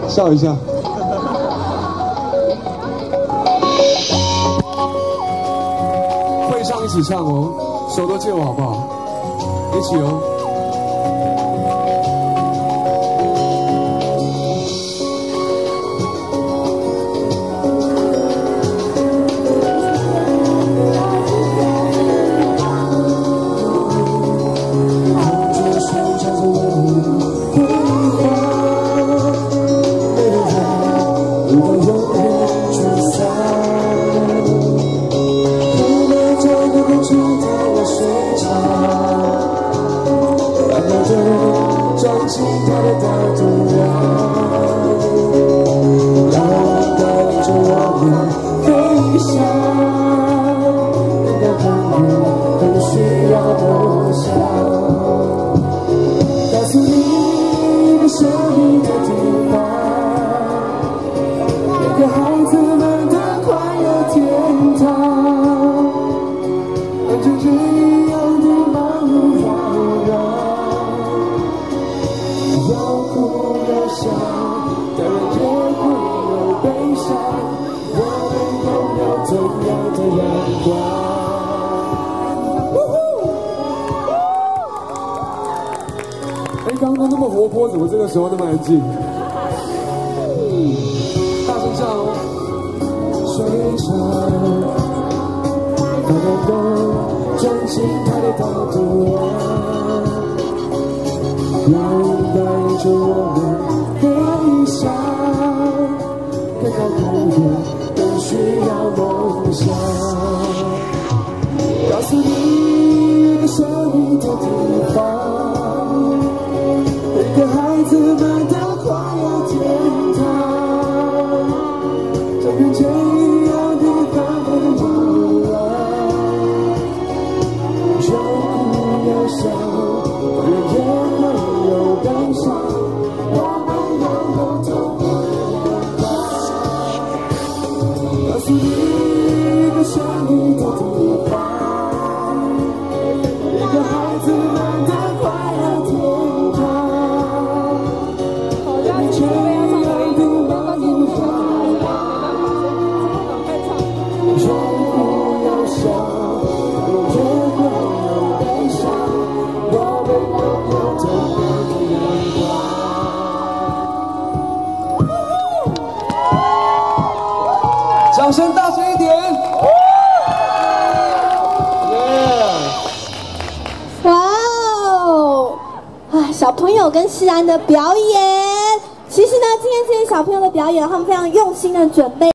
笑一下。会唱一起唱哦，手都借我好不好？一起哦。 装进他的大肚腩，让我带领着我们飞翔。人的朋友很需要梦想，告诉你一个神秘的地方，每个孩子们的快乐天堂，跟着这样的梦发亮。 要哭要笑，当然也会有悲伤。我们拥有同样的阳光。哎，刚刚那么活泼，怎么这个时候那么安静？大声唱哦！水车，把人都装进他的大肚腩。 让带着我们飞翔，更高更远，更需要梦想。告诉你一个神秘的地方，每个孩子们的快乐天堂，这片天一样的繁华的路啊，要哭要笑，当然也会。 有悲伤，我们拥有同样的阳光。告诉你一个神秘的地方，一个孩子们的快乐天堂。让你全然的梦想，要哭要笑，也会有悲伤。我们拥有同样。 掌声大声一点！ 哇哦！啊，小朋友跟诗安的表演，其实呢，今天这些小朋友的表演，他们非常用心的准备。